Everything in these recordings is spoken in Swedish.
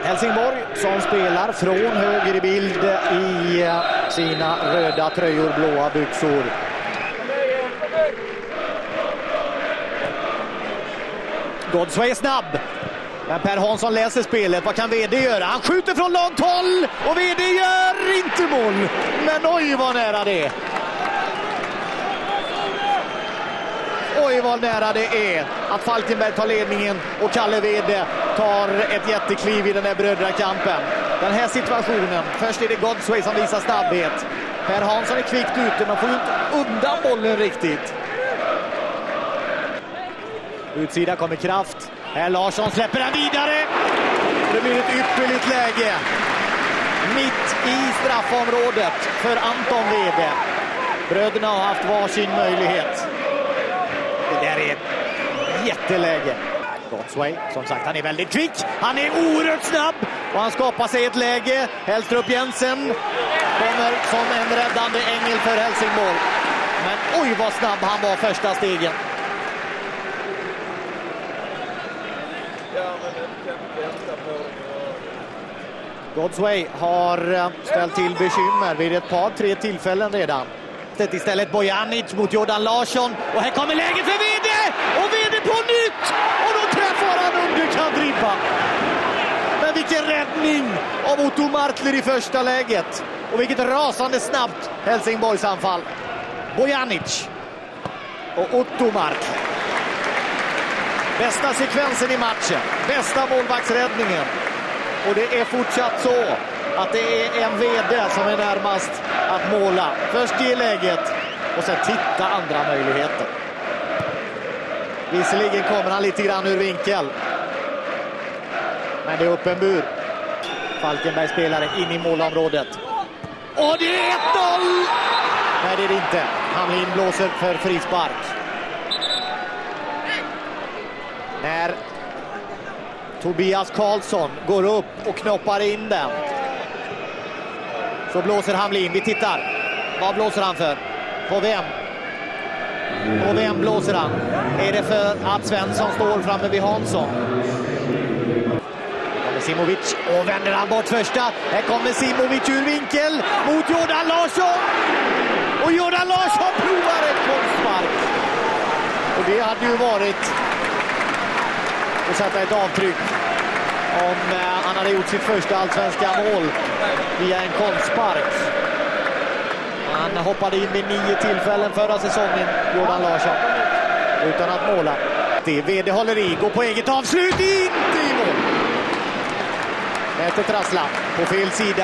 Helsingborg som spelar från höger i bild i sina röda tröjor, blåa byxor. Godsway är snabb. Men Per Hansson läser spelet. Vad kan VD göra? Han skjuter från långt håll och VD gör inte mål. Men oj vad nära det är. Oj vad nära det är att Falkenberg tar ledningen och Kalle VD tar ett jättekliv i den här brödrakampen. Den här situationen, först är det Godsway som visar snabbhet. Per Hansson är kvickt ute men får ju inte undan bollen riktigt. Utsida kommer Kraft. Här Larsson släpper den vidare. Det blir ett ypperligt läge. Mitt i straffområdet för Anton VD. Bröderna har haft varsin möjlighet. Det där är ett jätteläge. Godsway, som sagt, han är väldigt kvick. Han är oerhört snabb och han skapar sig ett läge. Hellstrup Jensen kommer som en räddande ängel för Helsingborg. Men oj vad snabb han var första stegen. Godsway har ställt till bekymmer vid ett par, 3 tillfällen redan. Istället Bojanic mot Jordan Larsson. Och här kommer läget för VD! Och VD på nytt! Och då träffar han underkant ribban. Men vilken räddning av Otto Martler i första läget. Och vilket rasande snabbt Helsingborgs anfall. Bojanic och Otto Martler. Bästa sekvensen i matchen. Bästa målvaktsräddningen. Och det är fortsatt så att det är en VD som är närmast att måla. Först i läget och sen titta andra möjligheter. Visserligen kommer han lite grann ur vinkel. Men det är öppen bur. Falkenberg spelare in i målområdet. Och det är 1-0! Nej, det är det inte. Hamlin blåser för frispark. När Tobias Karlsson går upp och knoppar in den. Så blåser Hamlin. Vi tittar. Vad blåser han för? På vem? På vem blåser han? Är det för att Svensson står framme vid Hansson? Här kommer Simovic. Och vänder han bort första. Här kommer Simovic ur vinkel mot Jordan Larsson. Och Jordan Larsson provar ett konstmark. Och det hade ju varit att sätta ett avtryck om han hade gjort sitt första allsvenska mål via en konstpark. Han hoppade in vid 9 tillfällen förra säsongen, Jordan Larsson, utan att måla. Det VD håller i, går på eget avslut, inte i mål. Mäter trassla på fel sida.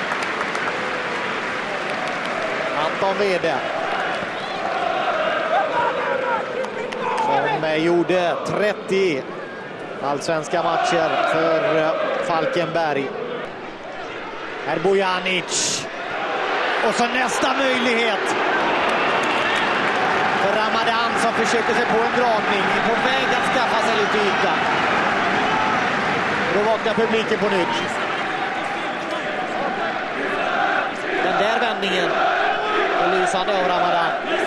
Anton VD. Som gjorde 30 allsvenska matcher för Falkenberg. Här Bojanic. Och så nästa möjlighet för Ramadan som försöker sig på en dragning. På väg att skaffa sig lite yta. Då vaknar publiken på nytt. Den där vändningen är lysande av Ramadan.